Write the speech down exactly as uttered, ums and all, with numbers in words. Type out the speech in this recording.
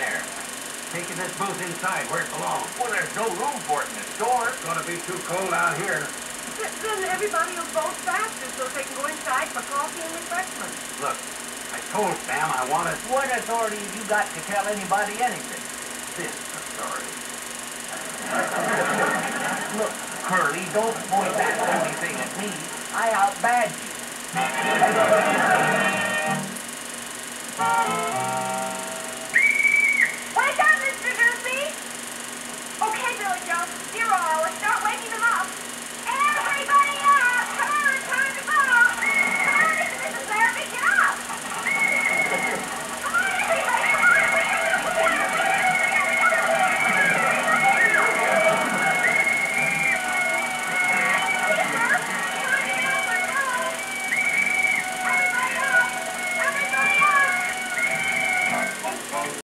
there. Taking this booth inside where it belongs. Well, there's no room for it in the store. It's gonna be too cold out here. Then everybody will vote faster so they can go inside for coffee and refreshments. Look, I told Sam I wanted... What authority have you got to tell anybody anything? this authority. Look, Curly, don't point that phony thing at me. I outbad you.